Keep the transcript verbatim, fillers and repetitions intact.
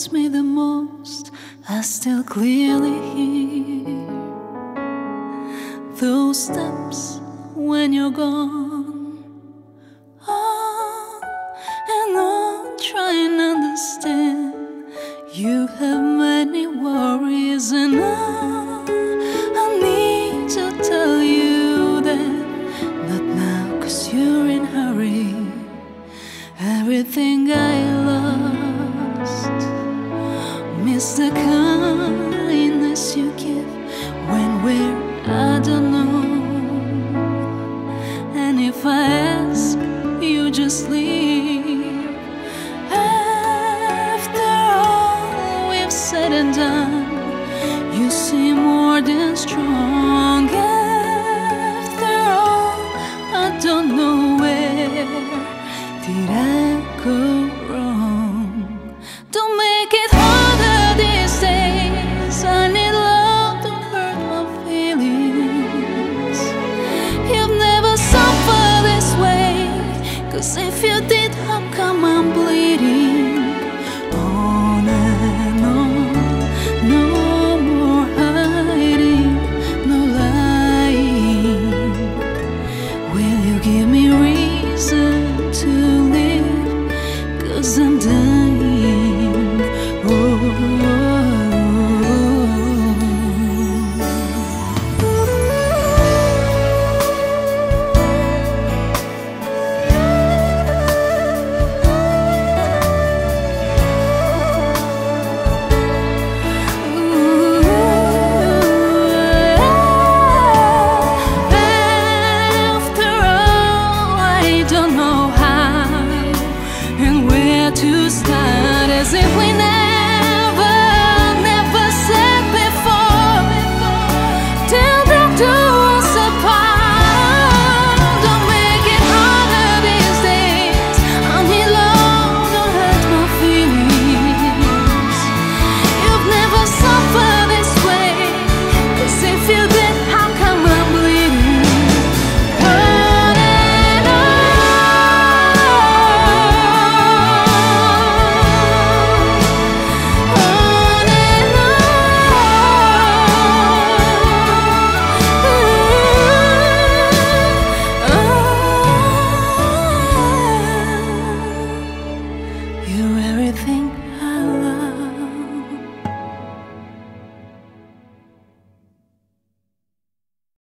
hurts me the most, I still clearly hear those steps when you're gone. On and on, trying to understand. You have many worries, and I, I need to tell you that not now, 'cause you're in a hurry. Everything I lost, miss the kindness you give when we're, I don't know. And if I ask, you just leave.